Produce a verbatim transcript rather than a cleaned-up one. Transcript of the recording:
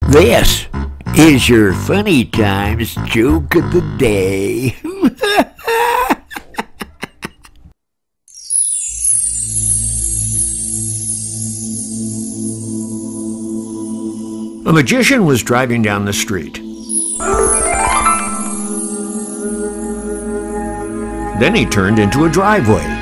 This is your Funny Times joke of the day. A magician was driving down the street. Then he turned into a driveway.